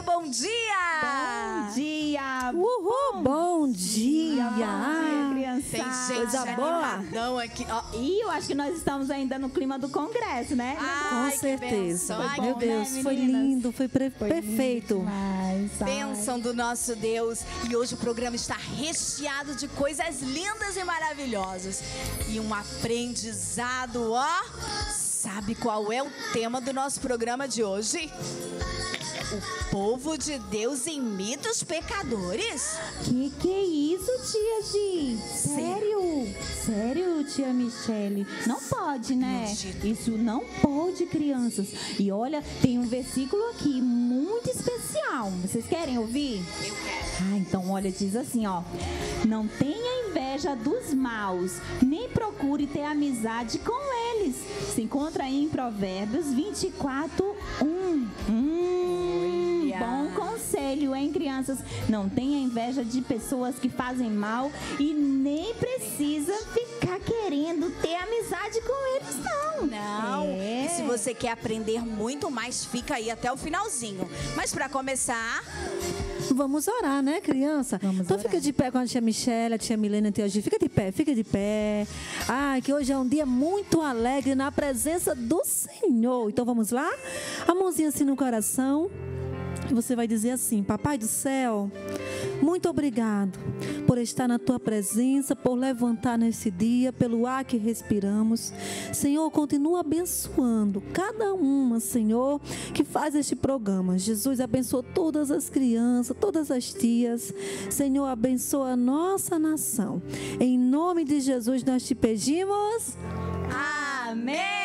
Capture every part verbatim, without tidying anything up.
bom dia! Bom dia! Uhul, bom dia! Bom dia, criançada! Tem gente Coisa boa. animadão aqui. Ó. E eu acho que nós estamos ainda no clima do congresso, né? Ai, Com que certeza. bênção. Ai, Meu que Deus, bom, né, foi meninas? lindo, foi, pre- Foi perfeito. lindo demais, ai. Bênção do nosso Deus. E hoje o programa está recheado de coisas lindas e maravilhosas. E um aprendizado, ó. Sabe qual é o tema do nosso programa de hoje? O povo de Deus imita os pecadores? Que que é isso, tia Gi? Sério? Sério, tia Michele? Não pode, né? Acredito. Isso não pode, crianças. E olha, tem um versículo aqui muito especial. Vocês querem ouvir? Eu quero. Ah, então olha, diz assim, ó. Não tenha inveja dos maus, nem procure ter amizade com eles. Se encontra aí em Provérbios vinte e quatro, um. Hum, Olha. bom conselho, hein, crianças? Não tenha inveja de pessoas que fazem mal e nem precisa ficar querendo ter amizade com eles, não. Não. É. E se você quer aprender muito mais, fica aí até o finalzinho. Mas para começar, Vamos orar, né, criança? Vamos então orar. fica de pé com a tia Michelle, a tia Milena e a tia Gi. Fica de pé, fica de pé. Ah, que hoje é um dia muito alegre na presença do Senhor. Então vamos lá? A mãozinha assim no coração. E você vai dizer assim: Papai do céu, muito obrigado por estar na tua presença, por levantar nesse dia, pelo ar que respiramos. Senhor, continua abençoando cada uma, Senhor, que faz este programa. Jesus, abençoa todas as crianças, todas as tias. Senhor, abençoa a nossa nação. Em nome de Jesus nós te pedimos. amém!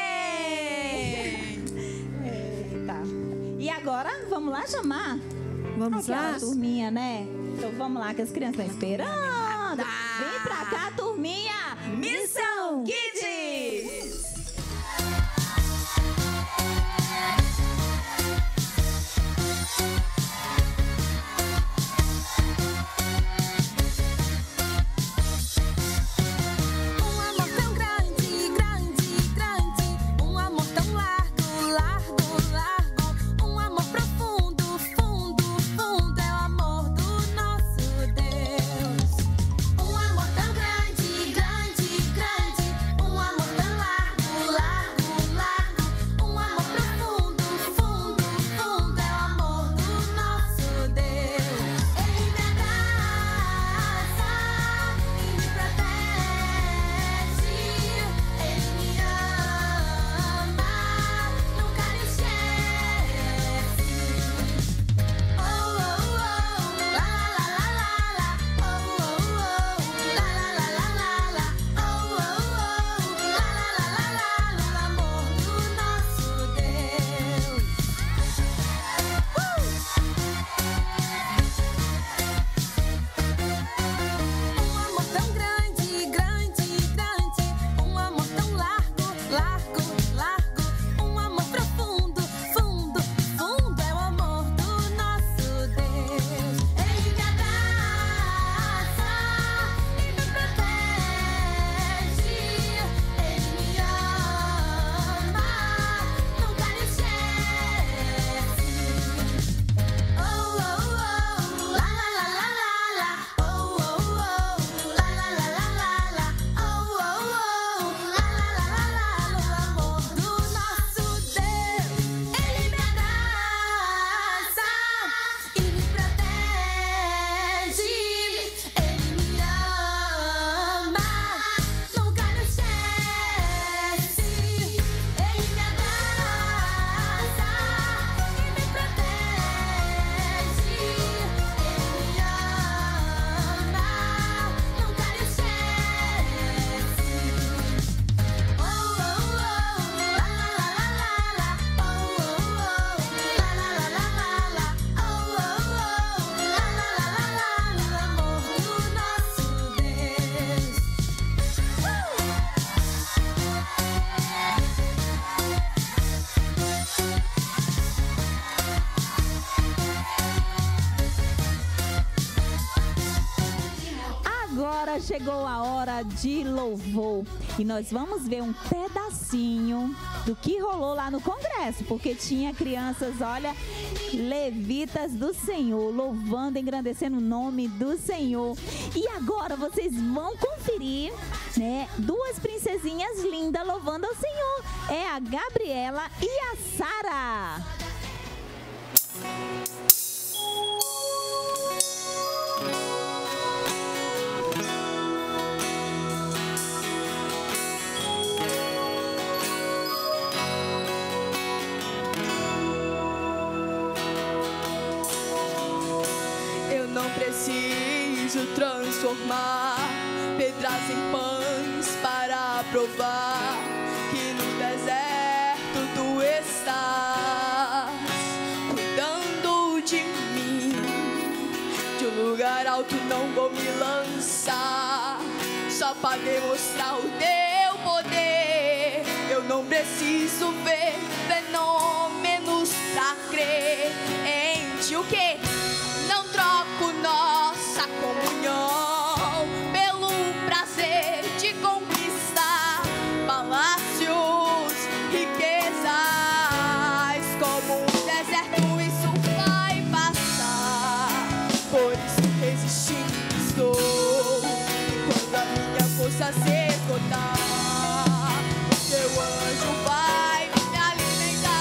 Eita. E agora, vamos lá chamar? Vamos Aquela lá? turminha, né? Então vamos lá, que as crianças estão esperando. Vem pra cá, turminha. Missão Kids! Um amor tão grande, grande, grande. Um amor tão largo, largo, largo. Um amor profundo, fundo, fundo. É o amor do nosso Deus. agora chegou a hora de louvor. E nós vamos ver um pedacinho do que rolou lá no congresso, porque tinha crianças, olha, levitas do Senhor, louvando, engrandecendo o nome do Senhor. E agora vocês vão conferir, né, duas princesinhas lindas louvando ao Senhor. É a Gabriela e a Sara. Eu não preciso transformar pedras em pães para provar que no deserto tu estás cuidando de mim. De um lugar alto não vou me lançar só para demonstrar o teu poder. Eu não preciso ver fenômenos pra crer em ti. O que? Não troco nossa comunhão pelo prazer de conquistar palácios, riquezas. Como um deserto isso vai passar, por isso resistindo estou. E quando a minha força se esgotar, o teu anjo vai me alimentar.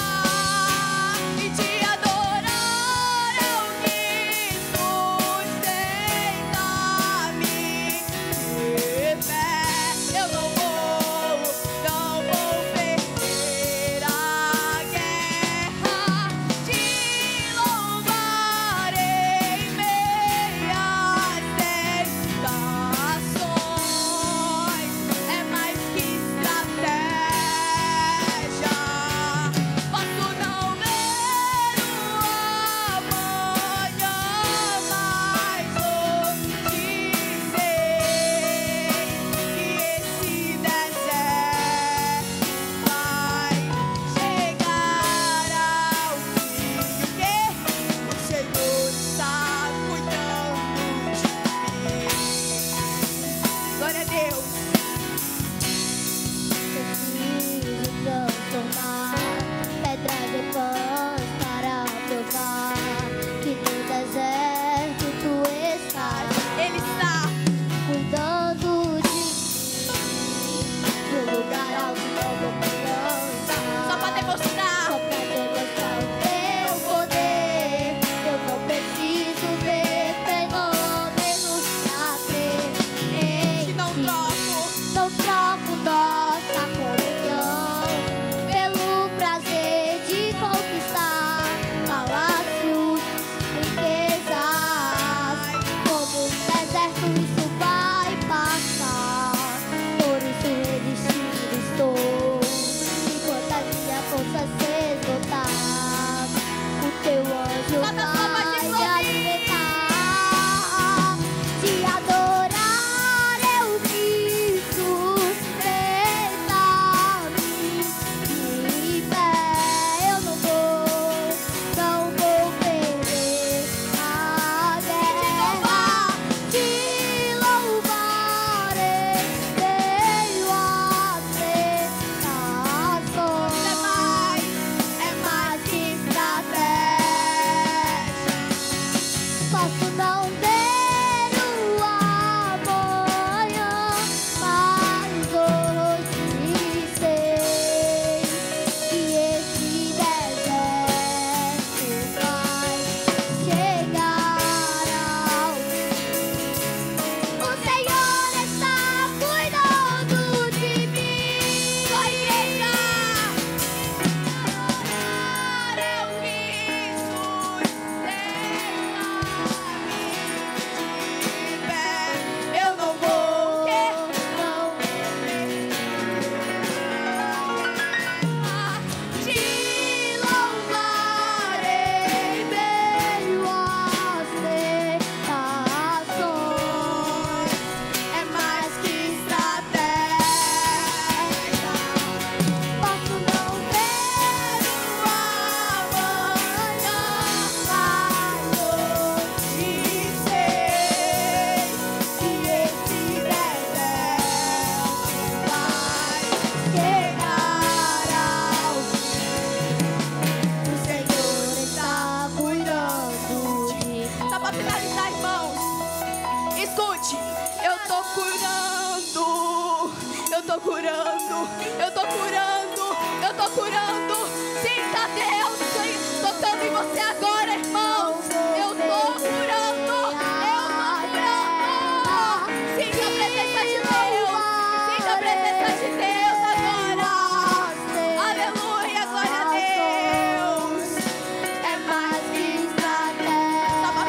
E te adorar é o que sustenta-me de pé. Eu não vou, não vou perder a guerra. tô curando, eu tô curando, eu tô curando. Sinta Deus tocando em você agora, irmãos. Eu tô curando, eu tô curando. Sinta a presença de Deus, sinta a presença de Deus agora. Aleluia, glória a Deus. É mais que estratégia. Só pra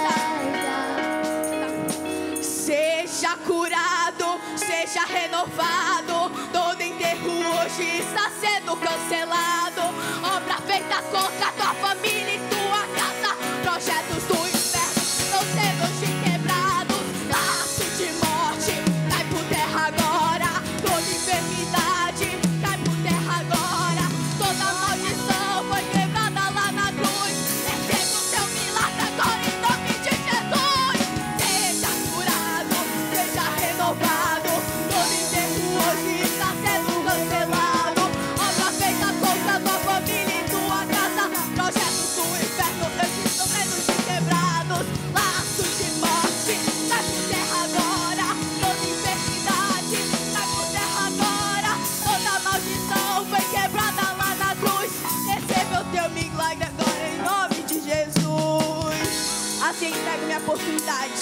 finalizar. Seja curado, seja renovado. Todo enterro hoje está sendo cancelado. Obra feita contra tua família e tua casa. Projetos do inferno estão sendo quebrados. Laço de morte cai por terra agora. Toda enfermidade cai por terra agora. Toda maldição foi quebrada lá na cruz. Receba o teu milagre agora em nome de Jesus. Seja curado, seja renovado. Todo enterro hoje está sendo cancelado. Obra feita contra tua família e tua casa. Projetos do inferno estão sendo quebrados. Laços de morte cai por terra agora. Toda enfermidade cai por terra agora. Toda maldição foi quebrada lá na cruz. Receba o teu milagre agora em nome de Jesus. Assim entrego minha oportunidade.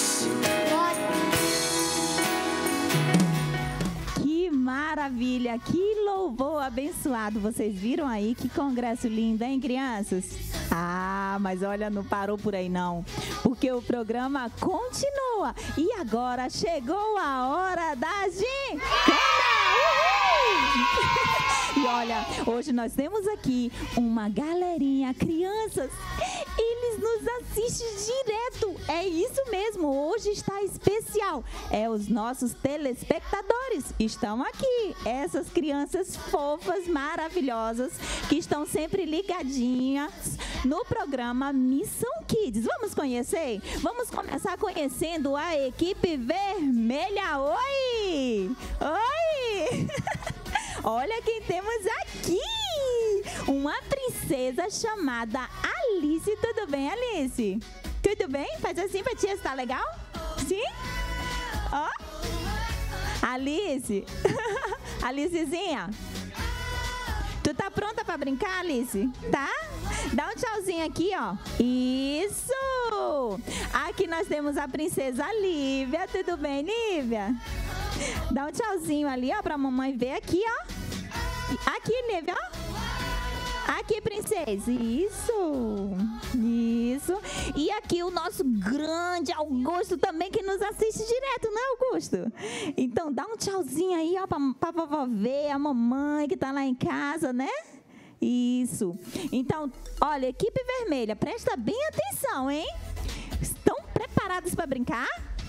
Que maravilha, que louvor abençoado. Vocês viram aí que congresso lindo, hein, crianças? Ah, mas olha, não parou por aí não, porque o programa continua. E agora chegou a hora da gincana! Uhul! E olha, hoje nós temos aqui uma galerinha, crianças, eles nos assistem direto. É isso mesmo, hoje está especial. É os nossos telespectadores estão aqui. Essas crianças fofas, maravilhosas, que estão sempre ligadinhas no programa Missão Kids. Vamos conhecer? Vamos começar conhecendo a equipe vermelha. Oi! Oi! Olha quem temos aqui! Uma princesa chamada Alice. Tudo bem, Alice? Tudo bem? Faz assim pra tia, tá legal? Sim? Ó. Alice. Alicezinha. Tu tá pronta pra brincar, Alice? Tá? Dá um tchauzinho aqui, ó. Isso! Aqui nós temos a princesa Lívia. Tudo bem, Lívia? Dá um tchauzinho ali, ó, pra mamãe ver aqui, ó. Aqui, Lívia, ó. Aqui, princesa. Isso. Isso. E aqui o nosso grande Augusto também, que nos assiste direto, né, Augusto? Então, dá um tchauzinho aí, ó, pra, pra vovó ver, a mamãe que tá lá em casa, né? Isso. Então, olha, equipe vermelha, presta bem atenção, hein? Estão preparados para brincar?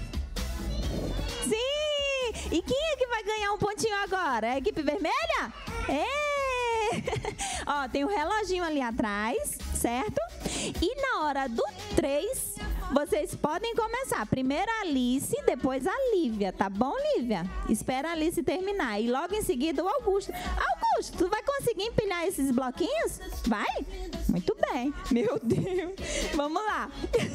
Sim! E quem é que vai ganhar um pontinho agora? É a equipe vermelha? É! Ó, tem um reloginho ali atrás, certo? E na hora do três, vocês podem começar. Primeiro a Alice, depois a Lívia, tá bom, Lívia? Espera a Alice terminar. E logo em seguida o Augusto. Augusto, tu vai conseguir empilhar esses bloquinhos? Vai? Muito bem. Meu Deus. Vamos lá.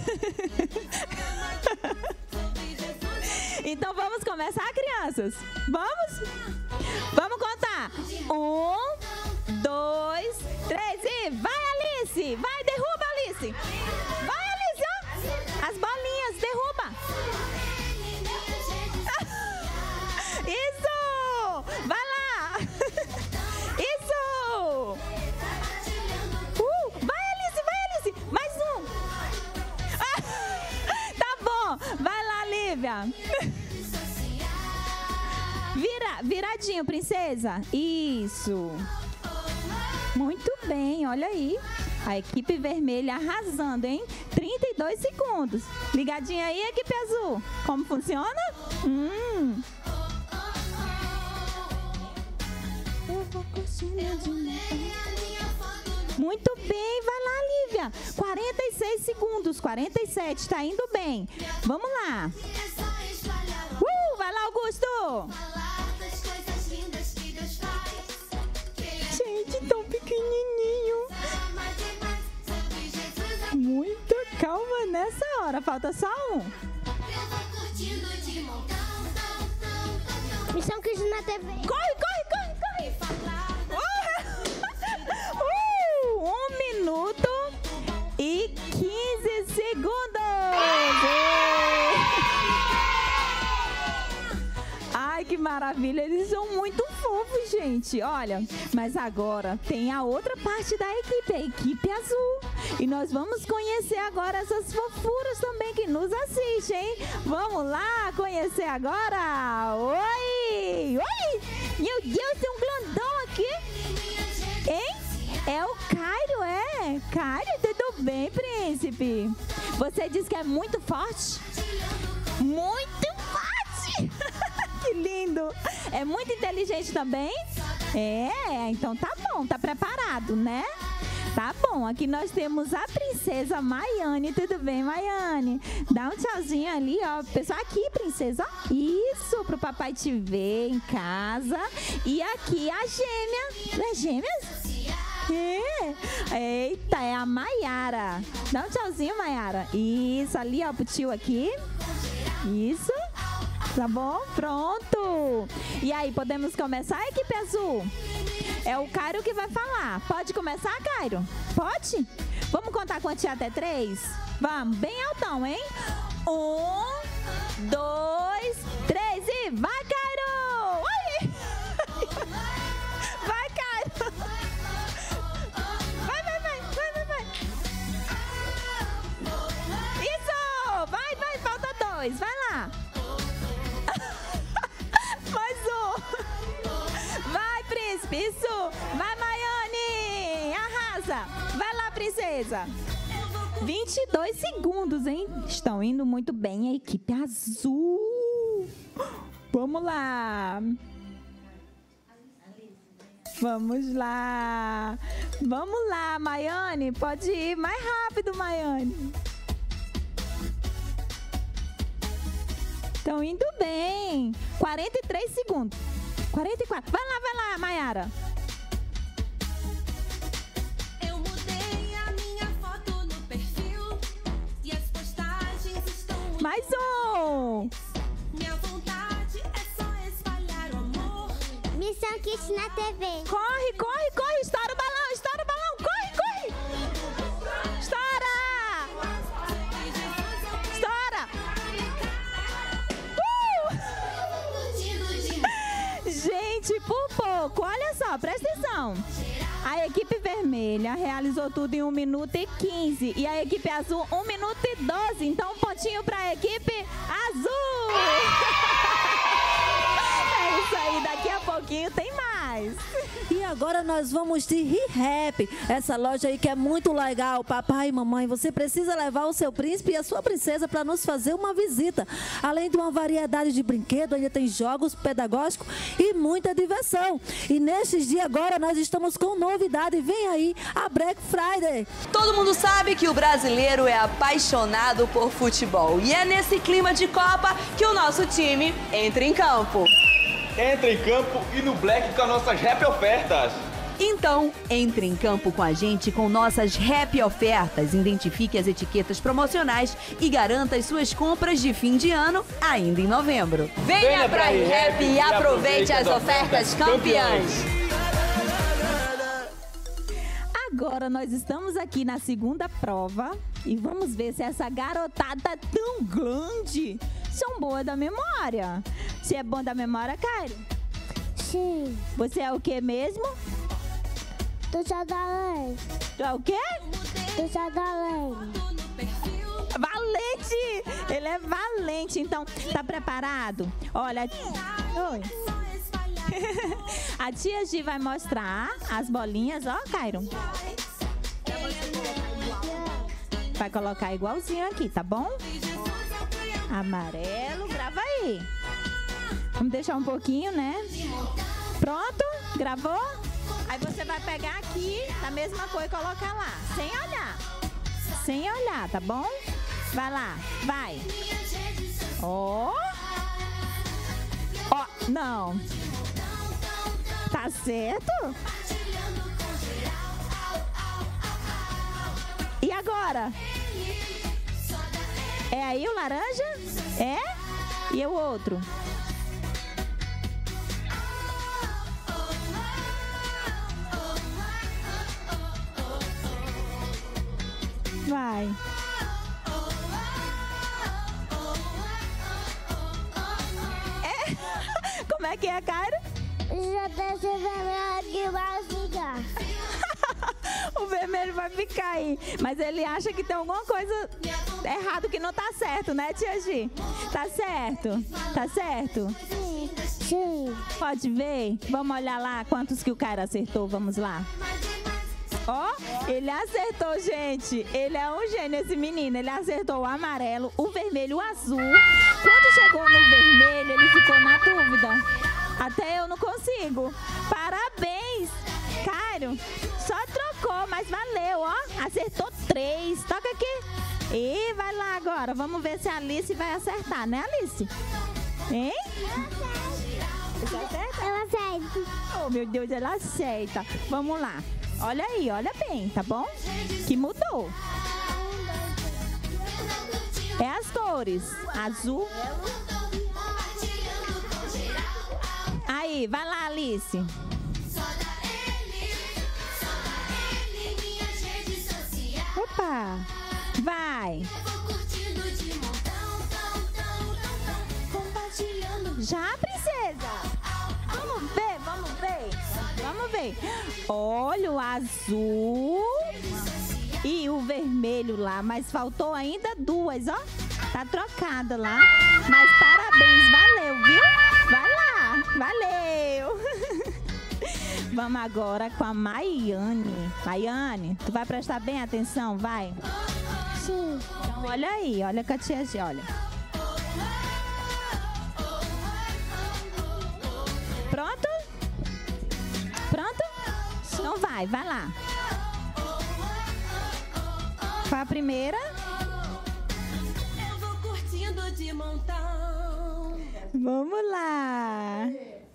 Então vamos começar, crianças? Vamos? Vamos contar. Um, dois, três e vai, Alice! Vai, derruba, Alice! Vai, Alice, ó! As bolinhas, derruba! Isso! Vai lá! Isso! Uh, vai, Alice, vai, Alice! Mais um! Tá bom! Vai lá, Lívia! Vira, viradinho, princesa. Isso. Muito bem, olha aí. A equipe vermelha arrasando, hein? trinta e dois segundos. Ligadinha aí, equipe azul. Como funciona? Hum. Eu vou curtindo de novo. Muito bem, vai lá, Lívia. quarenta e seis segundos, quarenta e sete, tá indo bem. Vamos lá. Uh, vai lá, Augusto. Gente, tão pequenininho. Muita calma nessa hora. Falta só um. Missão Kids na T V. Corre, corre, corre, corre. Uh, um minuto e quinze segundos. Ai, que maravilha. Eles são muito fofos, gente. Olha, mas agora tem a outra parte da equipe, a equipe azul. E nós vamos conhecer agora essas fofuras também que nos assistem. Vamos lá conhecer agora. Oi! Oi! Meu Deus, tem um grandão aqui. Hein? É o Cairo, é? Cairo, tudo bem, príncipe? Você disse que é muito forte? Muito forte! Que lindo! É muito inteligente também? É, então tá bom, tá preparado, né? Tá bom, aqui nós temos a princesa Maiane. Tudo bem, Maiane? Dá um tchauzinho ali, ó. Pessoal, aqui, princesa, ó. Isso, pro papai te ver em casa. E aqui a gêmea. Não é gêmeas? É. Eita, é a Maiara. Dá um tchauzinho, Maiara. Isso, ali, ó, pro tio aqui. Isso. Tá bom? Pronto. E aí, podemos começar, equipe azul? É o Cairo que vai falar. Pode começar, Cairo? Pode? Vamos contar quantia até três? Vamos, bem altão, hein? Um, dois, três e vai, Cairo! Oi! Vai, Cairo! Vai, vai, vai, vai, vai, vai! Isso! Vai, vai, falta dois, vai lá! Mais um! Vai, príncipe! Isso! Vai, Maiane! Arrasa! Vai lá, princesa! vinte e dois segundos, hein? Estão indo muito bem a equipe azul. Vamos lá! Vamos lá! Vamos lá, Maiane! Pode ir mais rápido, Maiane! Estão indo bem! quarenta e três segundos. quarenta e quatro. Vai lá, vai lá, Maiara. Eu mudei a minha foto no perfil e as postagens estão muito Mais um. Minha vontade é só espalhar o amor. Missão Kids na T V. Corre, corre, corre. Estoura o balão, estoura o balão. Corre, corre. Estoura. Estoura. Uh! Gente, por pouco. Olha só, presta atenção. A equipe vermelha realizou tudo em um minuto e quinze. E a equipe azul, um minuto e doze. Então, um pontinho para a equipe azul. É isso aí, daqui a pouquinho tem mais. E agora nós vamos de ReHap, essa loja aí que é muito legal. Papai e mamãe, você precisa levar o seu príncipe e a sua princesa para nos fazer uma visita. Além de uma variedade de brinquedos, ainda tem jogos pedagógicos e muita diversão. E nesses dias agora nós estamos com novidade. Vem aí a Black Friday. Todo mundo sabe que o brasileiro é apaixonado por futebol. E é nesse clima de Copa que o nosso time entra em campo. Entra em campo e no Black com as nossas rap ofertas. Então, entre em campo com a gente com nossas rap ofertas. Identifique as etiquetas promocionais e garanta as suas compras de fim de ano ainda em novembro. Venha, Venha pra pra ReHap e aproveite as ofertas campeãs. Agora nós estamos aqui na segunda prova e vamos ver se essa garotada tão grande são boas da memória. Você é bom da memória, Cairo? Sim. Você é o que mesmo? Do Jadalém. Tu é o quê? Do Jadalém. Valente! Ele é valente, então tá preparado? Olha, oi. A tia Gi vai mostrar as bolinhas, ó, Cairo. Vai colocar igualzinho aqui, tá bom? Amarelo, grava aí. Vamos deixar um pouquinho, né? Pronto? Gravou? Aí você vai pegar aqui, da mesma cor e colocar lá, sem olhar. Sem olhar, tá bom? Vai lá, vai. Ó. Ó, não. Tá certo? E agora? É aí o laranja? É? E o outro? Vai. É. Como é que é, Cairo? Já tá se vendo que vai ficar. O vermelho vai ficar aí. Mas ele acha que tem alguma coisa errada que não tá certo, né, tia Gi? Tá certo? Tá certo? Sim. Sim. Pode ver? Vamos olhar lá quantos que o Cairo acertou. Vamos lá. Ó, ele acertou, gente. Ele é um gênio, esse menino. Ele acertou o amarelo, o vermelho, o azul. Quando chegou no vermelho, ele ficou na dúvida. Até eu não consigo. Parabéns, Cairo. Só trocou, mas valeu, ó. Acertou três. Toca aqui. E vai lá agora. Vamos ver se a Alice vai acertar, né, Alice? Hein? Você acerta? Eu aceito. Oh, meu Deus, ela acerta. Vamos lá. Olha aí, olha bem, tá bom? Que mudou. É as cores. Azul. Aí, vai lá, Alice. Opa. Vai. Já, princesa? Vamos ver, vamos ver. Vamos ver. Olha o azul e o vermelho lá, mas faltou ainda duas, ó. Tá trocada lá. Mas parabéns, valeu, viu? Vai lá, valeu. Vamos agora com a Maiane. Maiane, tu vai prestar bem atenção, vai? Sim. Então olha aí, olha com a tia G, olha. Pronto? Pronto? Então vai, vai lá. Qual a primeira? Eu vou curtindo de montão. Vamos lá.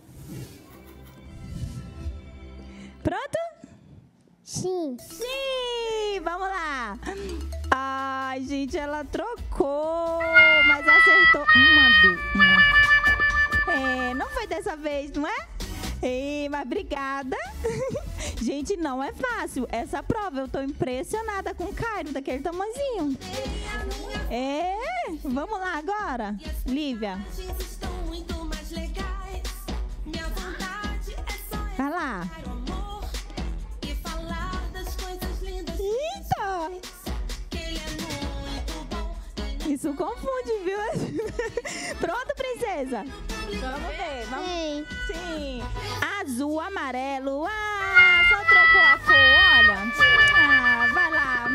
Pronto? Sim. Sim, vamos lá. Ai, gente, ela trocou, mas acertou uma do uma. É, não foi dessa vez, não é? Ei, mas obrigada. Gente, não é fácil essa prova. Eu tô impressionada com o Cairo, daquele tamanhozinho. É, vamos lá agora. Lívia. Estão muito mais legais. Minha vontade é só Vai lá. entrar no amor e falar das coisas lindas. Eita! Que ele é muito bom. Isso confunde, viu? Pronto, princesa? Vamos ver, vamos. Sim. Sim. Azul, amarelo. Ah, só trocou a cor, olha. Ah, vai lá.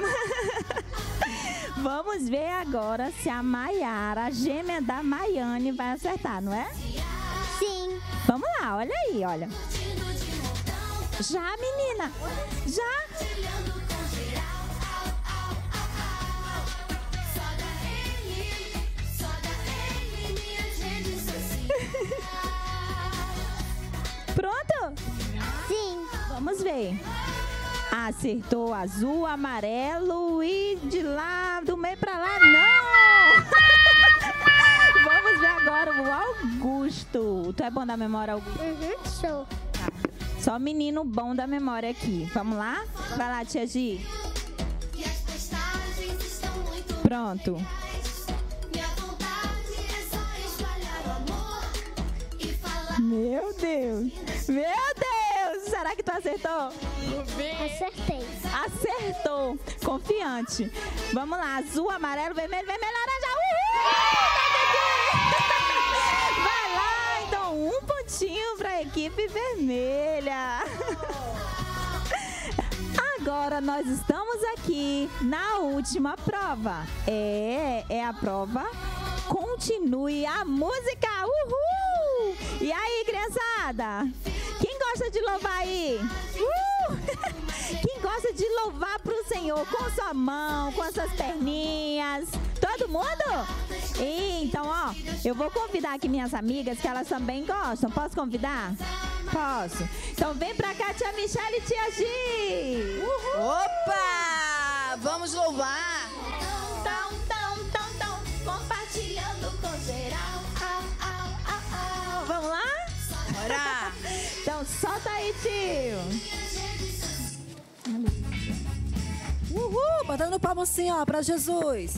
Vamos ver agora se a Maiara, a gêmea da Maiane, vai acertar, não é? Sim. Vamos lá, olha aí, olha. Já, menina? Já? Pronto? Sim. Vamos ver. Acertou azul, amarelo e de lá, do meio pra lá, não! Vamos ver agora o Augusto. Tu é bom da memória, Augusto? Uhum. Sou. Só menino bom da memória aqui. Vamos lá? Vai lá, tia Gi. E as postagens estão muito Pronto. Minha vontade é só espalhar o amor e falar. Meu Deus. Meu Deus. Será que tu acertou? Acertei. Acertou. Confiante. Vamos lá. Azul, amarelo, vermelho, vermelho, laranja. Uhul! Vai lá. Então, um pontinho para a equipe vermelha. Agora nós estamos aqui na última prova. É, é a prova Continue a Música. Uhul! E aí, criançada? Quem gosta de louvar aí? Uh! Quem gosta de louvar pro Senhor com sua mão, com as suas perninhas? Todo mundo? E, então, ó, eu vou convidar aqui minhas amigas que elas também gostam. Posso convidar? Posso. Então vem pra cá, tia Michelle e tia Gi. Opa! Vamos louvar! Tão, tão, tão, tão, compartilhando com geral. Au, au, au, au. Vamos lá? Bora! Então solta aí, tio. Uhul, bota batendo palma assim, ó, pra Jesus.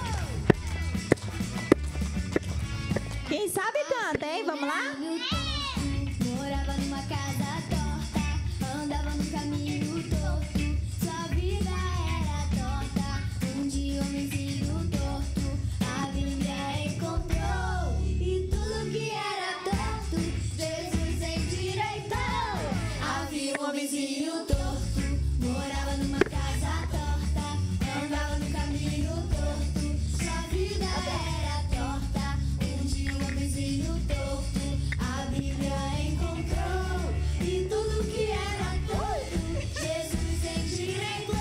Quem sabe canta, hein? Vamos lá? Morava numa casa torta, andava no caminho torto, sua vida era torta. Um dia um homenzinho torto, a Bíblia encontrou, e tudo que era torto, Jesus endireitou. Havia um homenzinho torto, morava numa casa torta, andava no caminho torto, sua vida era torta. Um dia um homenzinho torto, a Bíblia encontrou, e tudo que era torto, Jesus endireitou.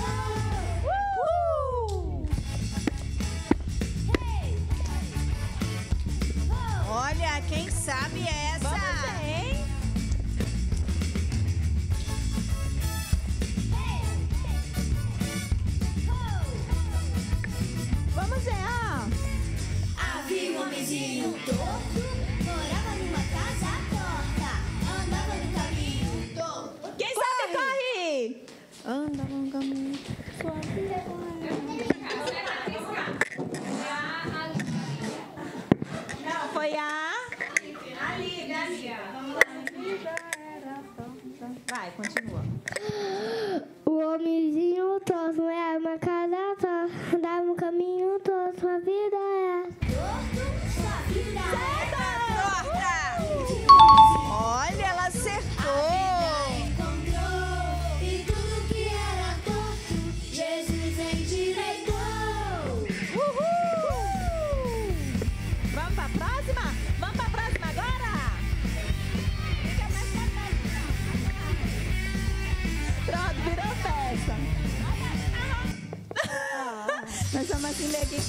Uh! Hey! Oh! Olha, quem sabe essa? Vamos ver, hein? Vamos ver, ó. Havia um homenzinho torto, morava numa casa torta, andava no caminho torto. Quem sabe corre! Anda, um caminho. Não, foi a... Vai, continua. O homenzinho torto era uma casa torta, andava no caminho torto, sua vida era torto, sua vida Torta! Olha, ela acertou! encontrou, e tudo que era torto, Jesus endireitou. Uhul! Vamos pra próxima? Vamos pra próxima agora? Pronto, virou festa. Nós vamos assim ler aqui.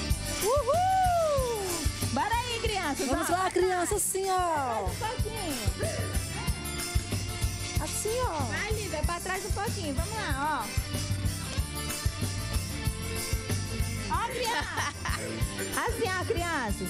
Uhul! Bora aí, crianças. Vamos ó. lá, criança, assim, ó. Um pouquinho. Assim, ó. Vai, Lívia, pra trás um pouquinho. Vamos lá, ó. Ó, criança. Assim, ó, crianças.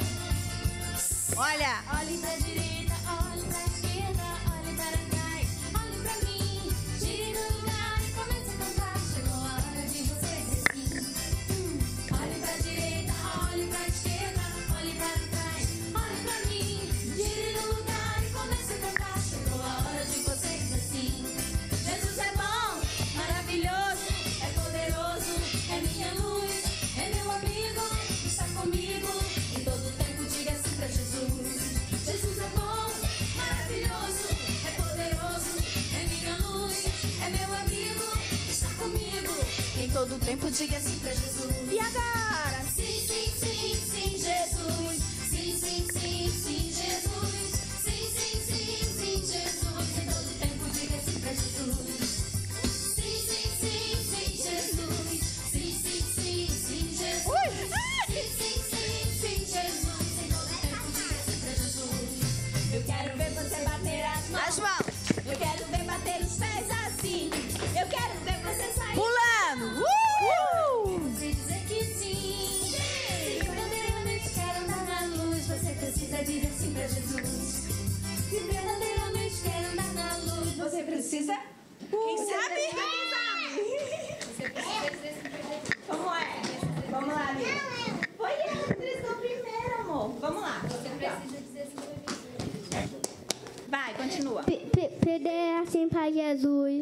Olha, Olhe pra direita, olhe pra esquerda, olhe para trás, olhe pra mim. Gire no lugar e comece a cantar. Chegou a hora de você dizer sim. Hum. Olhe pra direita, olhe pra esquerda, olhe para trás, olhe pra mim. Gire no lugar e comece a cantar. Chegou a hora de você dizer sim. Jesus é bom, maravilhoso, é poderoso, é minha luz, é meu amigo, está comigo. Em todo tempo diga assim pra Jesus. Jesus é bom, maravilhoso, é poderoso, é minha luz, é meu amigo, está comigo. em todo tempo diga assim pra Jesus. E agora? Sim, sim, sim, sim, Jesus. Sim, sim, sim, sim, Jesus. Sim, sim, sim, sim, Jesus. Em todo tempo diga assim pra Jesus. Sim, sim, sim, sim, Jesus. Sim, sim, sim, sim, Jesus. Sim, sim, sim, sim, Jesus. Em todo tempo diga assim pra Jesus. Eu quero ver você bater as mãos. As mãos, Eu quero ver bater os pés assim. Eu quero ver você sair. pulando. Uh! Você dizer que sim. Se verdadeiramente quer andar na luz, você precisa dizer sim pra Jesus. Se verdadeiramente quer andar na luz, você precisa. Quem sabe? Você precisa dizer sim pra Jesus. Como é? Vamos lá, Lívia. Foi ela que tristou primeiro, amor. Vamos lá. Você precisa dizer sim pra Jesus. Vai, continua. Pedir assim pra Jesus.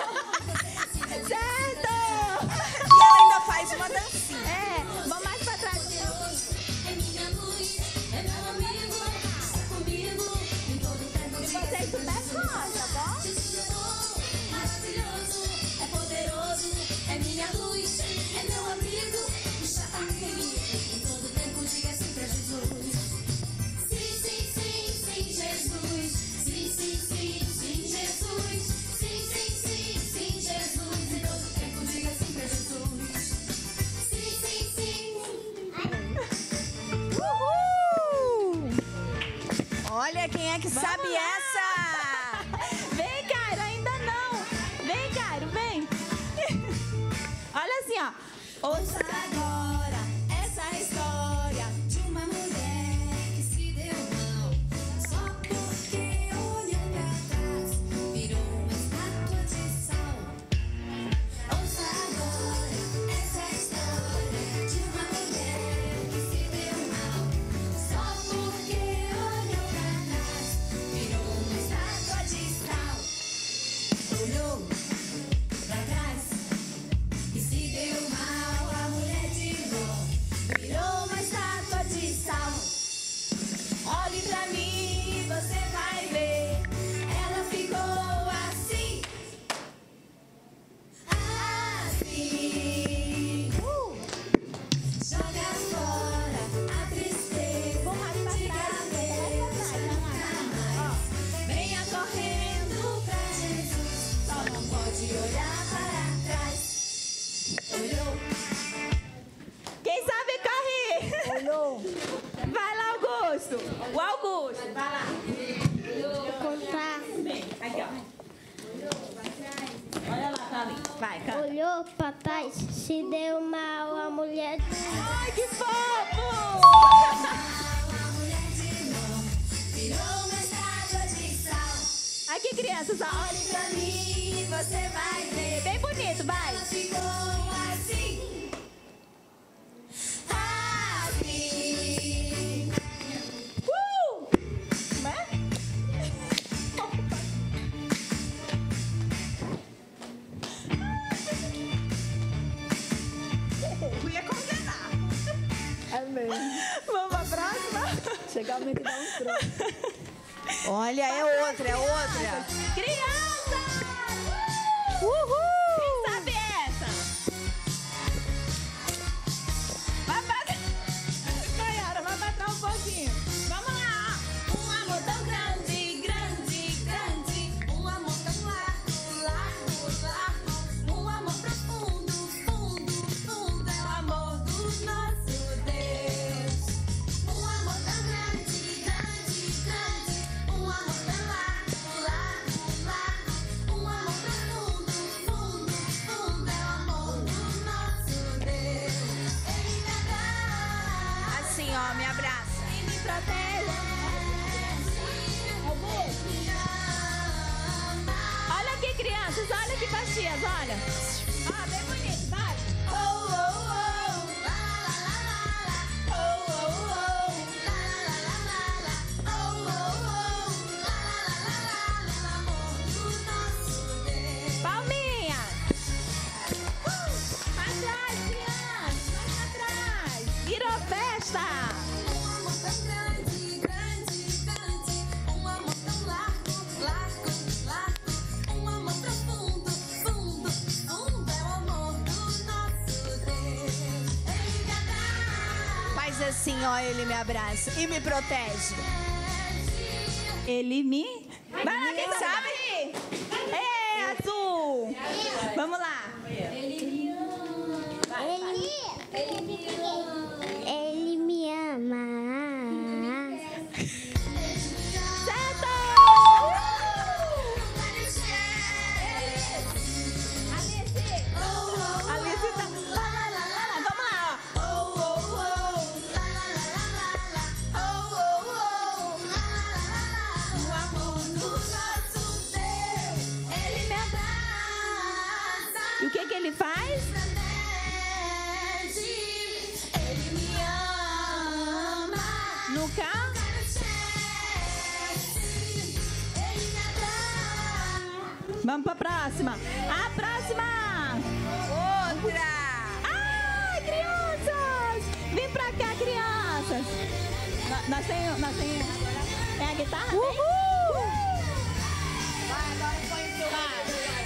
Certo! E ela ainda faz uma dancinha. É, vamos mais pra trás. É minha luz, é meu amigo, está comigo. Em todo tempo Se diga você sim pra estiver Jesus. fora, tá bom? Jesus é bom, maravilhoso, é poderoso, é minha luz, é meu amigo, está comigo. Em todo tempo diga sim pra Jesus. Sim, sim, sim, sim, Jesus. Sim, sim, sim, sim, Jesus. Sim, sim, sim, sim, Jesus. Em todo tempo diga sim pra Jesus. Sim, sim, sim. Uhul! Olha, quem é que sabe lá. essa? Vem, Cairo, ainda não. Vem, Cairo, vem. Olha assim, ó. Ouça Agora, essa história de uma mulher que se deu mal só porque olhou pra trás, virou uma estátua de sal. Ouça agora, Ô papai, se deu mal a mulher. Ai, que fofo! Aqui, crianças, ó. Olhe pra mim, você vai ver. Bem bonito, vai. Ela ficou assim. Assim. Uh! Como é? Eu ia condenar. É mesmo. Vamos pra próxima? Chegar o momento de dar um troco. Olha, é outra, é outra. Criança! Uhul! Quem sabe essa? Vai pra... Nayara, vai pra trás um pouquinho. Vamos lá. Um amor tão grande, grande, grande. Um amor tão largo, largo, largo. Um amor profundo, fundo, fundo. É o amor do nosso Deus. Um amor tão grande, grande, grande. Um amor tão largo, largo, largo. Um amor profundo, fundo, fundo. É o amor do nosso Deus. Ele me abraça. Assim, ó, me abraça. Ele me protege. Olha aqui, crianças. Olha aqui, baixinhas, olha. Ó, bem bonito, vai. Oh, oh, oh. La, la, la, la, la. Oh, oh, oh. La, la, la, la, la. Oh, oh, oh. La, la, la, la, la. Amor do nosso Deus. Palminha. Uh! Atrás, crianças. Vai pra trás. Virou festa. Um amor tão grande, grande, grande. Um amor tão largo, largo, largo. Um amor profundo, fundo, fundo. É o amor do nosso Deus. Ele me abraça. Faz assim, ó, ele me abraça e me protege. Ele me... Vai lá, quem sabe? É, azul. Vamos lá. Ele, ele me ama. Ele me ama. Certo! Alice tá... Lá, lá, lá, lá, lá. Vamos lá, ó. O amor do nosso Deus, Ele me abraça. E o que que ele faz? Ele me ama. No carro? Ele me abraça. Vamos pra próxima. A próxima. Outra! Ai, crianças! Vem pra cá, crianças. No- Nós temos... Nós temos... É a guitarra? Uhul! Vai, agora põe o celular.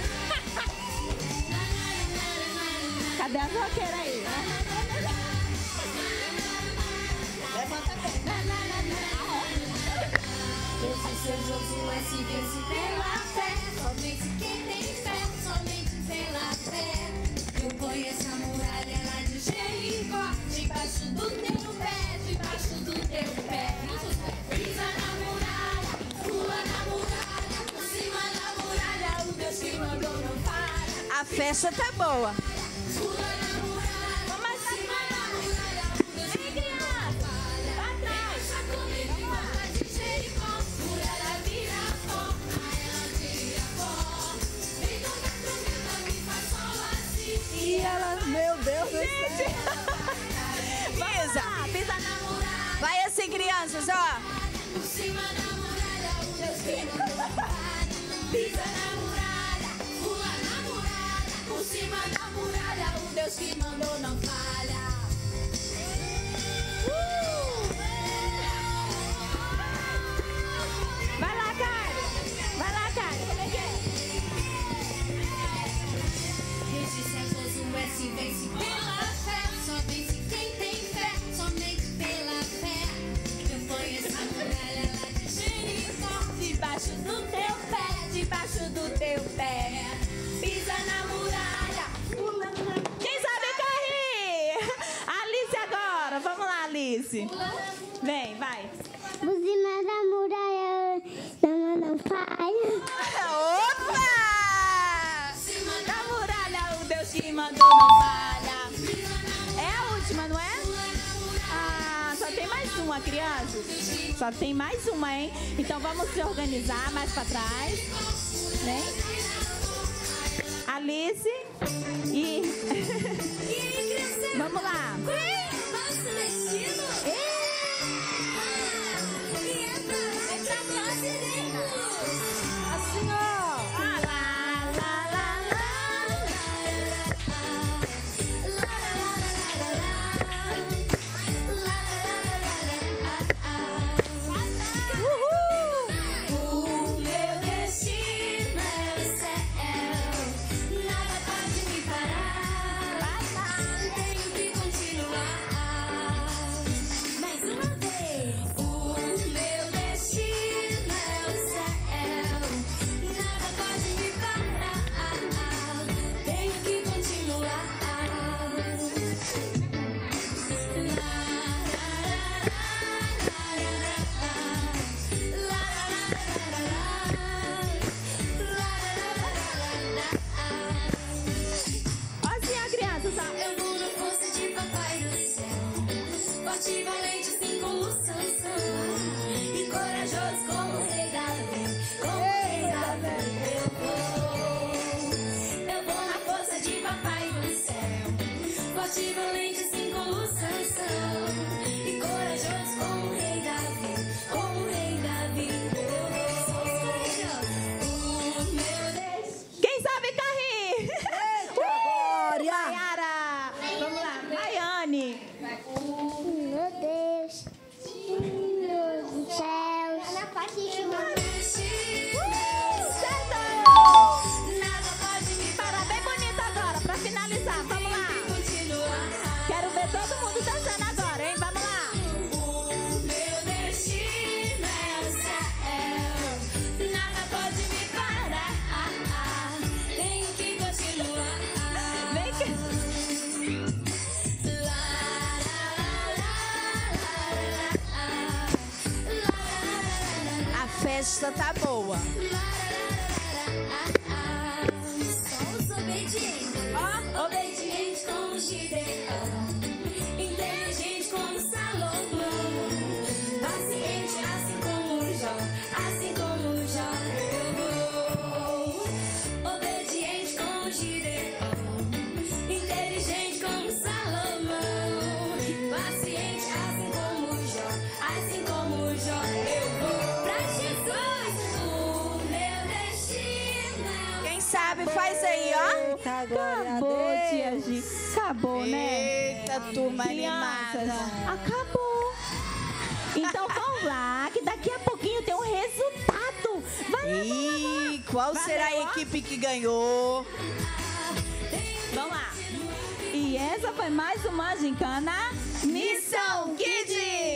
Cadê as roqueiras aí? Levanta bem. Esse seu jogo é se vence pela fé. Somente quem tem fé, somente pela fé. Eu conheço a muralha lá de Jericó. Debaixo do teu pé, debaixo do teu pé. Pisa na muralha, pula na muralha. Por cima da muralha, o Deus que mandou não para. A festa tá boa. Pula na muralha, por cima da muralha. O Deus que mandou não para. Pra trás, comigo, lá de Jericó. Muralha vira pó, ela vira pó. Vem tocar trombeta, me faz solo assim. E ela, meu Deus do céu. Pisa. Pisa na muralha. Vai assim, crianças, ó. Por cima da muralha, o Deus que mandou não para. Pisa na muralha, pula na muralha. Por cima da muralha, o Deus que mandou não falha. Vai lá, Karen. Vai lá, Karen. Como é que é? Esse sensoso é se vence pela fé. Só vence quem tem fé, somente pela fé. Eu conheço a muralha lá de Jericó. Debaixo do teu pé, debaixo do teu pé. Pisa na muralha, pula na Quem sabe correr? Alice agora. Vamos lá, Alice. Vem, vai. por cima da muralha, não, não falha. Opa! Na muralha, o Deus que mandou uma, criança? Só tem mais uma, hein? Então vamos se organizar mais pra trás. Vem. Alice e... Vamos lá. Nosso destino. Assim, ó. Ah, lá, lá, lá, O meu destino é o céu. Nada pode me parar. Tenho que continuar. Mais uma vez. O meu destino é o céu. Nada pode me parar. Tenho que continuar. assim, a criança, tá? Eu vou na força de papai do céu, forte e valente assim como Sansão, e corajoso como o rei Davi, como o rei Davi. Eu vou, eu vou na força de papai do céu, forte e valente assim como Sansão, e corajoso como o rei Davi, como o rei Davi. Eu vou, o meu Deus. Quem sabe carrir? Glória! Yara! Vamos lá, Rayane. Meu Deus, nos céus, na parte de Nada pode me parar. Bem bonito agora, pra finalizar. Vamos lá. Quero ver todo mundo dançando agora, hein? Vamos lá. O meu destino é o céu, nada pode me parar. Tenho que continuar. Vem que... A festa tá boa. Somos obedientes, ó, obedientes como Gideão, inteligente como Salomão, paciente assim como Jó, assim como Jó. Eu vou, obediente como Gideão, inteligente como Salomão, paciente assim como Jó, assim como Jó. Eu vou pra Jesus, o meu destino. Quem sabe faz aí, ó. Tá, glória a Acabou, Deus. tia Gi. Acabou, né? Eita, turma Crianças, animada. acabou. Então vamos lá, que daqui a pouquinho tem um resultado. Vai lá, E qual Valeu, será a ó. equipe que ganhou? vamos lá. E essa foi mais uma gincana Missão Kids!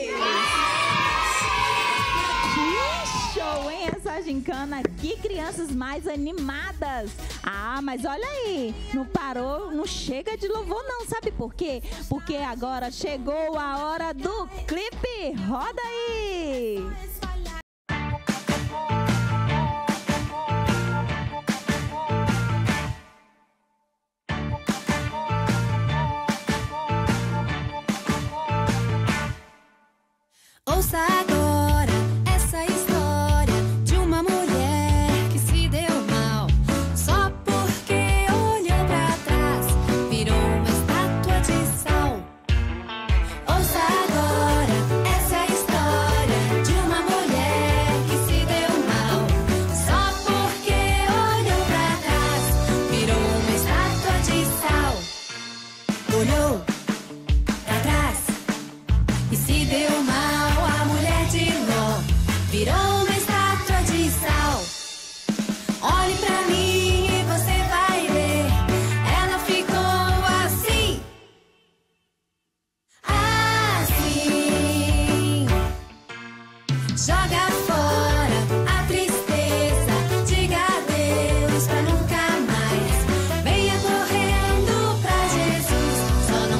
Que show, hein? Essa gincana aqui, crianças mais animadas. Ah, mas olha aí, não parou, não chega de louvor não, sabe por quê? Porque agora chegou a hora do clipe. Roda aí! Ouça agora essa história de uma mulher que se deu mal só porque olhou pra trás, virou uma estátua de sal. Ouça agora essa história de uma mulher que se deu mal só porque olhou pra trás, virou uma estátua de sal. Olhou pra trás e se deu mal. Virou uma estátua de sal. Olhe pra mim e você vai ver. Ela ficou assim. Assim. Joga fora a tristeza. Diga adeus pra nunca mais. Venha correndo pra Jesus. Só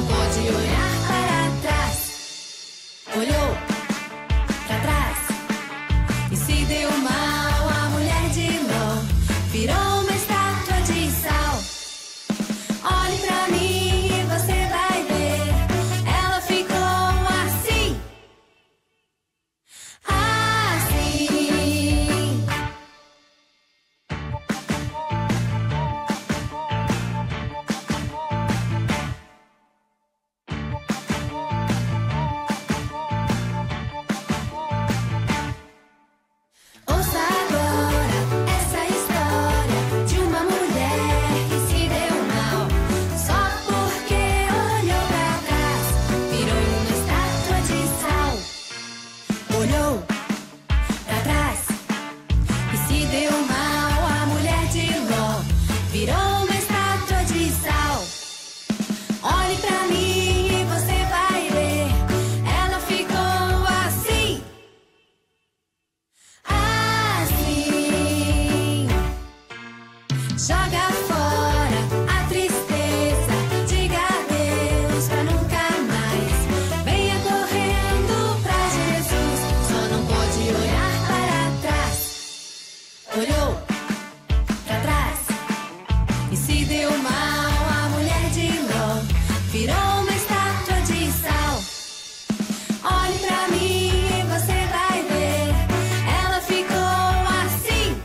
virou uma estátua de sal. Olhe pra mim e você vai ver, ela ficou assim.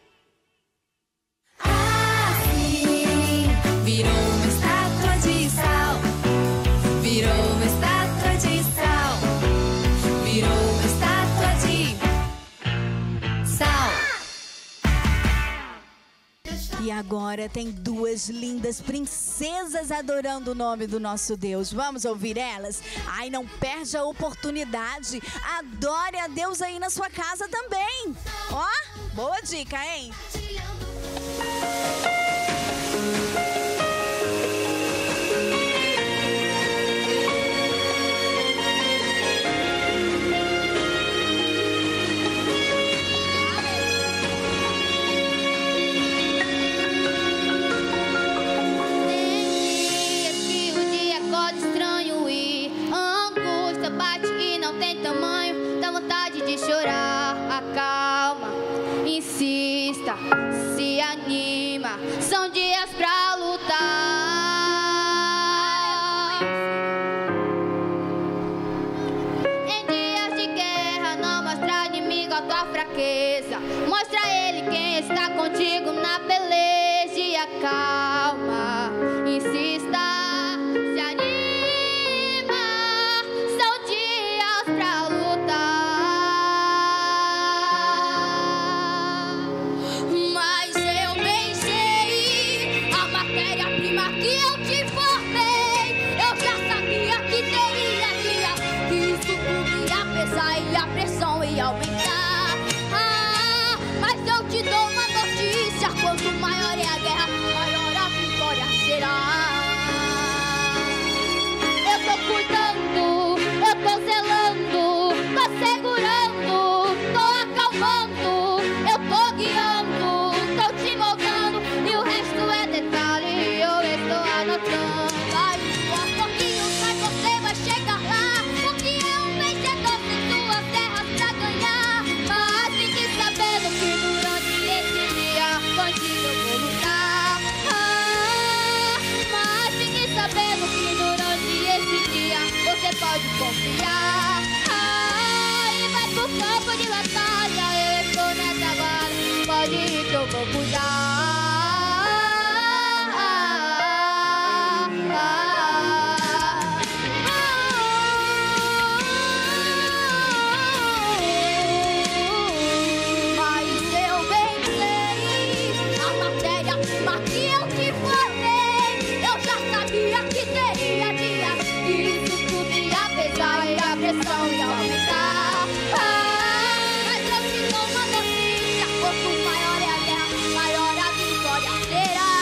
Assim, virou uma estátua de sal. Virou uma estátua de sal. Virou uma estátua de sal. E agora tem duas lindas princesas adorando o nome do nosso Deus. Vamos ouvir elas? Ai, não perde a oportunidade. Adore a Deus aí na sua casa também. Ó, boa dica, hein? Bate e não tem tamanho, dá vontade de chorar. Acalma, insista, se anima. São dias pra lutar. Em dias de guerra, não mostra ao inimigo a tua fraqueza. Mostra a ele quem está contigo na peleja. E acalma, insista. E a pressão ia aumentar. Ah, mas eu te dou uma notícia: quanto maior é a guerra, maior a vitória será. Eu tô cuidando, eu tô zelando, tô segurando, tô acalmando, eu tô guiando, tô te moldando, e o resto é detalhe, eu estou anotando. Ai, aos pouquinhos, mas você vai chegar lá. Você pode confiar. Ah, e vai pro campo de batalha. Eu estou nessa guarda. Pode ir que eu vou cuidar. Ah, ah, ah, mas eu bem sei a matéria-prima que eu te formei. Eu já sabia que teria dias que isso tudo ia pesar e a pressão ia aumentar. Ah, mas eu te dou uma notícia: quanto maior é a guerra, maior a vitória será.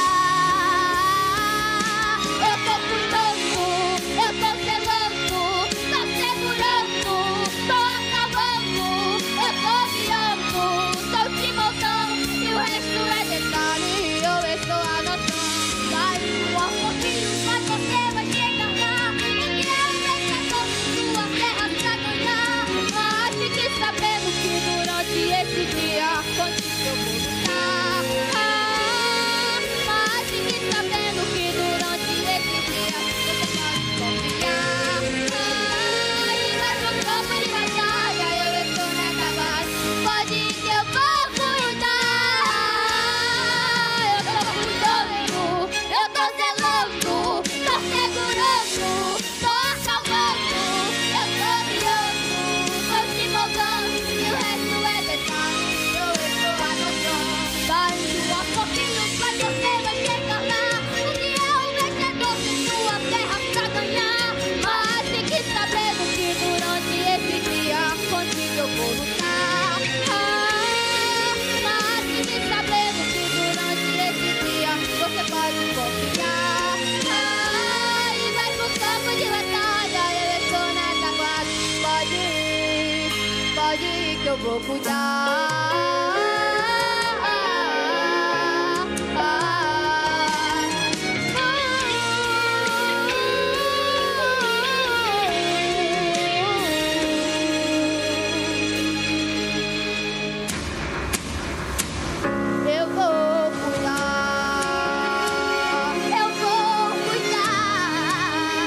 Eu tô cuidando, eu tô zelando, tô segurando, tô acabando, eu tô guiando, tô te montando, e o resto é detalhe, eu estou anotando. Vai aos pouquinhos, mas você vai chegar lá. Porque é um vencedor de suas terras pra ganhar. Mas fique sabendo que durante esse dia contigo eu vou lutar. Ah, mas fique sabendo que durante esse dia você pode confiar. Ah, e vai pro campo de batalha, eu estou nessa base. Pode ir que eu vou cuidar. Eu tô cuidando, eu tô zelando, tô segurando, tô acalmando, eu tô guiando, tô te moldando, e o resto é detalhe, eu estou anotando. Vai indo aos pouquinhos, mas você vai chegar lá. Porque é o vencedor de sua terra pra ganhar. Mas fique sabendo que durante esse dia contigo eu vou lutar. Ah, mas fique sabendo que durante esse dia você pode confiar. Ah, e vai pro campo de batalha, eu estou nessa guarda. Pode ir, pode ir que eu vou cuidar. Ah, ah, eu vou cuidar, eu vou cuidar.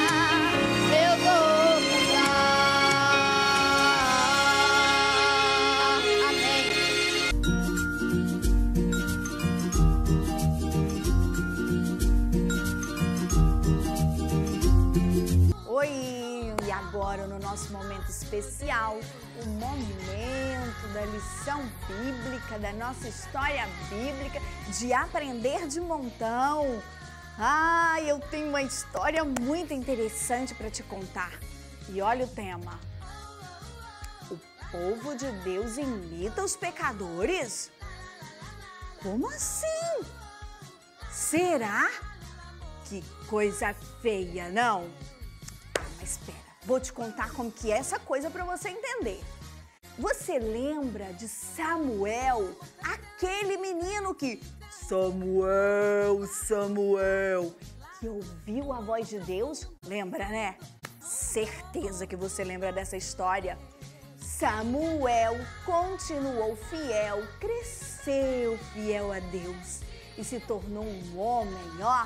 Oi! E agora, no nosso momento especial, o momento da lição bíblica, da nossa história bíblica, de aprender de montão. Ah, eu tenho uma história muito interessante para te contar. E olha o tema. O povo de Deus imita os pecadores? Como assim? Será? Que coisa feia, não? Ah, mas espera, vou te contar como que é essa coisa para você entender. Você lembra de Samuel, aquele menino que... Samuel, Samuel, que ouviu a voz de Deus? Lembra, né? Certeza que você lembra dessa história. Samuel continuou fiel, cresceu fiel a Deus e se tornou um homem, ó,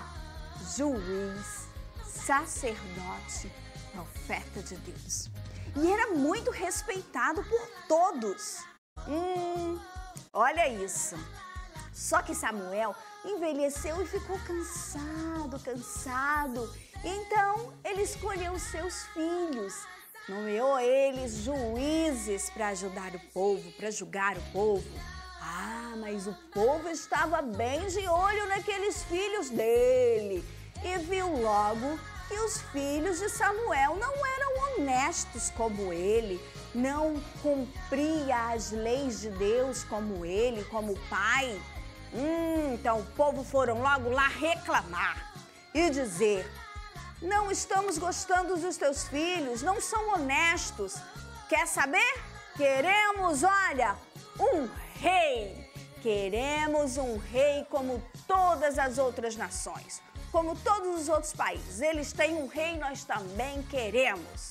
juiz, sacerdote, profeta de Deus. E era muito respeitado por todos. Hum, olha isso. Só que Samuel envelheceu e ficou cansado, cansado. Então, ele escolheu os seus filhos, nomeou eles juízes para ajudar o povo, para julgar o povo. Ah, mas o povo estava bem de olho naqueles filhos dele e viu logo que os filhos de Samuel não eram honestos como ele, não cumpria as leis de Deus como ele, como o pai. Hum, então o povo foram logo lá reclamar e dizer: não estamos gostando dos teus filhos, não são honestos. Quer saber? Queremos, olha, um rei. Queremos um rei como todas as outras nações, como todos os outros países. Eles têm um rei, nós também queremos.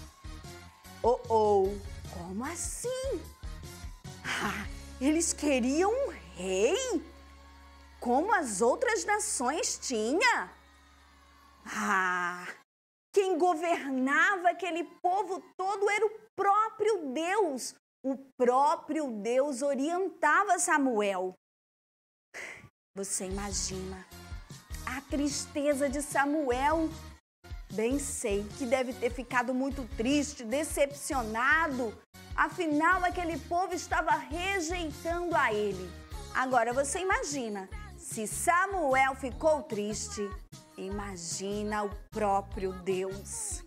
Oh, oh, como assim? Ah, eles queriam um rei? Como as outras nações tinham? Ah, quem governava aquele povo todo era o próprio Deus. O próprio Deus orientava Samuel. Você imagina a tristeza de Samuel? Bem sei que deve ter ficado muito triste, decepcionado. Afinal, aquele povo estava rejeitando a ele. Agora você imagina, se Samuel ficou triste, imagina o próprio Deus.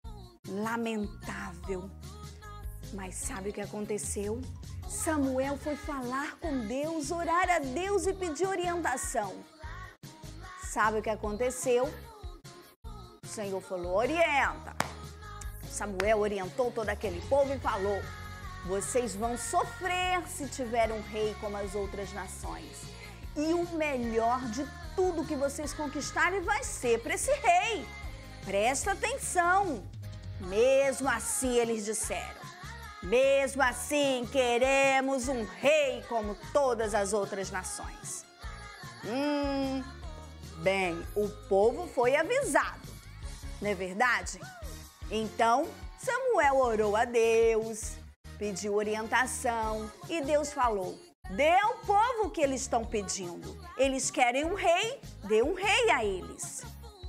Lamentável. Mas sabe o que aconteceu? Samuel foi falar com Deus, orar a Deus e pedir orientação. Sabe o que aconteceu? O Senhor falou: orienta. Samuel orientou todo aquele povo e falou: vocês vão sofrer se tiver um rei como as outras nações. E o melhor de tudo que vocês conquistarem vai ser para esse rei. Presta atenção. Mesmo assim, eles disseram: mesmo assim, queremos um rei como todas as outras nações. Hum, bem, o povo foi avisado, não é verdade? Então, Samuel orou a Deus, pediu orientação e Deus falou: dê ao povo o que eles estão pedindo. Eles querem um rei, dê um rei a eles.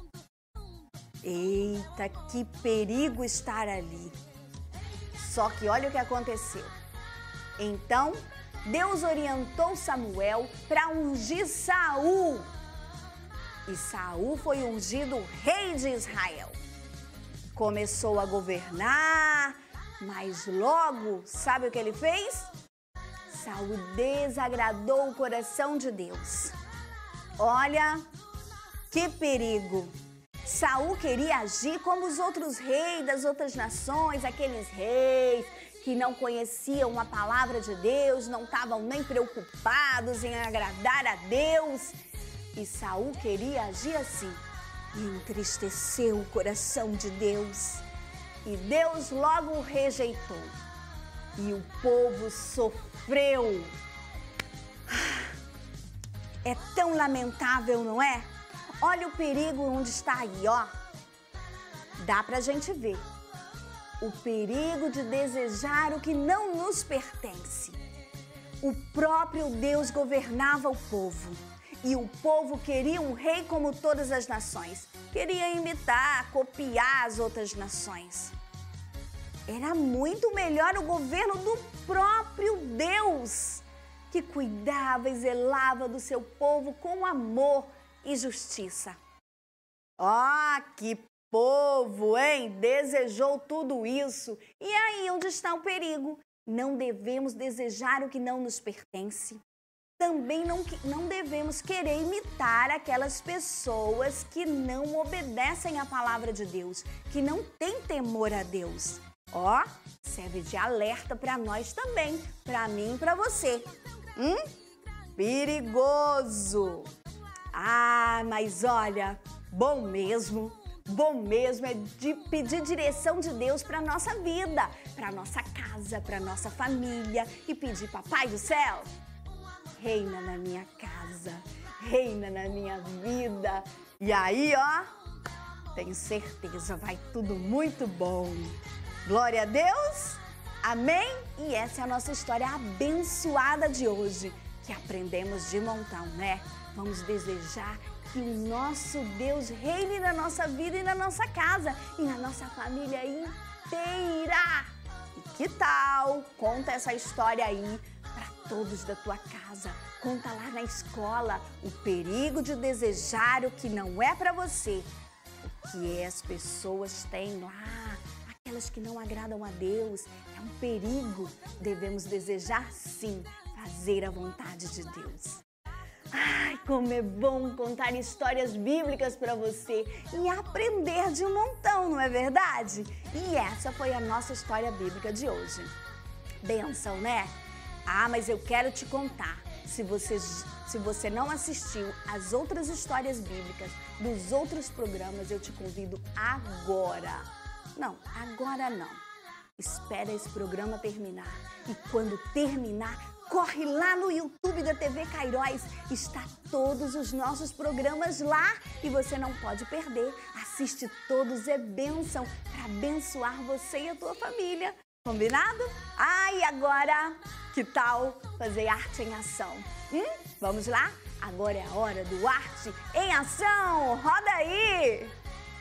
Eita, que perigo estar ali. Só que olha o que aconteceu. Então, Deus orientou Samuel para ungir Saul. E Saul foi ungido rei de Israel. Começou a governar, mas logo, sabe o que ele fez? Saul desagradou o coração de Deus. Olha, que perigo! Saul queria agir como os outros reis das outras nações, aqueles reis que não conheciam a palavra de Deus, não estavam nem preocupados em agradar a Deus. E Saul queria agir assim e entristeceu o coração de Deus. E Deus logo o rejeitou. E o povo sofreu. É tão lamentável, não é? Olha o perigo onde está aí, ó. Dá pra gente ver. O perigo de desejar o que não nos pertence. O próprio Deus governava o povo. E o povo queria um rei como todas as nações. queria imitar, copiar as outras nações. Era muito melhor o governo do próprio Deus, que cuidava e zelava do seu povo com amor e justiça. Ó, que povo, hein? Desejou tudo isso. E aí, onde está o perigo? Não devemos desejar o que não nos pertence. Também não, não devemos querer imitar aquelas pessoas que não obedecem à palavra de Deus, que não têm temor a Deus. Ó, serve de alerta para nós também, para mim e para você. Hum? Perigoso! Ah, mas olha, bom mesmo, bom mesmo é de pedir direção de Deus para nossa vida, para nossa casa, para nossa família e pedir, Papai do céu, reina na minha casa, reina na minha vida. E aí, ó, tenho certeza, vai tudo muito bom. Glória a Deus, amém? E essa é a nossa história abençoada de hoje, que aprendemos de montão, né? Vamos desejar que o nosso Deus reine na nossa vida e na nossa casa e na nossa família inteira. E que tal? Conta essa história aí para todos da tua casa. Conta lá na escola o perigo de desejar o que não é para você. O que as pessoas têm lá, aquelas que não agradam a Deus, é um perigo. Devemos desejar sim, fazer a vontade de Deus. Ai, como é bom contar histórias bíblicas para você e aprender de um montão, não é verdade? E essa foi a nossa história bíblica de hoje. Benção, né? Ah, mas eu quero te contar. Se você, se você não assistiu às outras histórias bíblicas dos outros programas, eu te convido agora. Não, agora não. Espera esse programa terminar. E quando terminar, corre lá no YouTube da T V Cairóis. Está todos os nossos programas lá e você não pode perder. Assiste todos, é bênção para abençoar você e a tua família. Combinado? Ah, e agora, que tal fazer arte em ação? Hum? Vamos lá? Agora é a hora do Arte em Ação. Roda aí!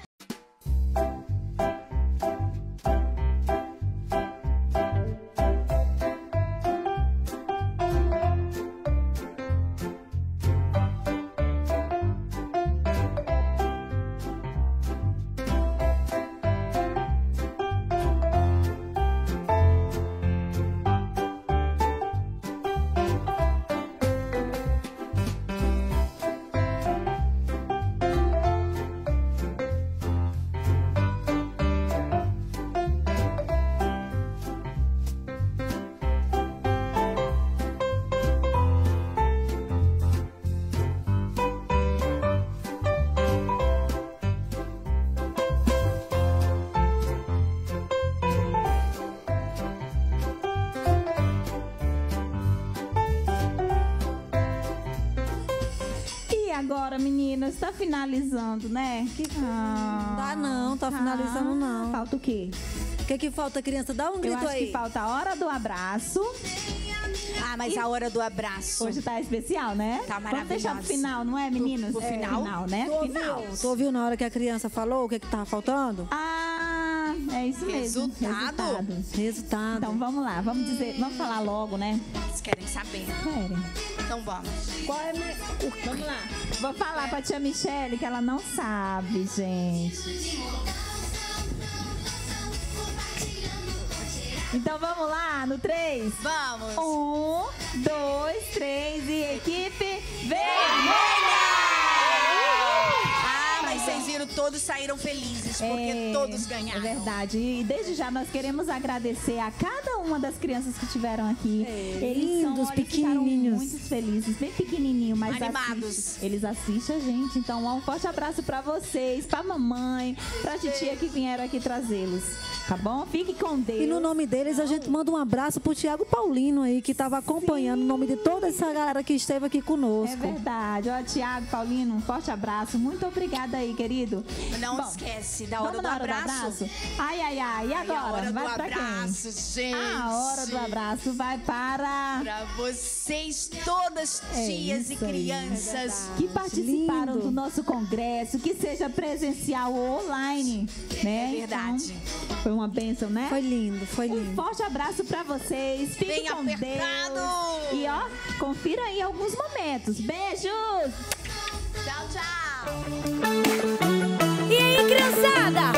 Agora, meninas, tá finalizando, né? Que... Ah, não dá não, tá finalizando não. Falta o quê? O que que falta, criança? Dá um grito aí. Eu acho aí. que falta a hora do abraço. Ah, mas e... a hora do abraço. Hoje tá especial, né? Tá maravilhoso. Vamos deixar pro final, não é, meninas? Pro, pro final? É, final, né? Tu final. ouviu? Tu ouviu na hora que a criança falou o que que tava faltando? Ah, é isso mesmo. Resultado? Resultado. Resultado. Então vamos lá, vamos dizer, vamos falar logo, né? Vocês querem saber? Querem. Então vamos. Qual é minha... Vamos lá. Vou falar pra tia Michele que ela não sabe, gente. Então vamos lá, no três? Vamos! Um, dois, três e equipe vermelha! Ah, mas vocês viram, todos saíram felizes, porque É, todos ganharam. É verdade. E desde já nós queremos agradecer a cada uma das crianças que estiveram aqui. É, Eles são, lindos, olha, pequenininhos. ficaram muito felizes, bem pequenininho, mas Animados. assiste- eles assistem a gente. Então, um forte abraço pra vocês, pra mamãe, pra titia que vieram aqui trazê-los. Tá bom? Fique com Deus. E no nome deles, a gente manda um abraço pro Tiago Paulino aí, que estava acompanhando, no nome de toda essa galera que esteve aqui conosco. É verdade. Ó, Tiago, Paulino, um forte abraço. Muito obrigada aí, querido. Não Bom, esquece da hora vamos do na hora abraço. do abraço? Ai, ai, ai. E Ai, agora? a hora vai do pra abraço, quem? gente. A hora do abraço vai para... Pra vocês, todas É tias e isso aí. crianças. Que participaram Lindo. do nosso congresso, que seja presencial ou online, né? É verdade. Então, foi uma bênção, né? Foi lindo, foi Um lindo. forte abraço pra vocês. Fiquem Bem com apertado. Deus. E ó, confira aí alguns momentos. Beijos! Tchau, tchau. E aí, criançada?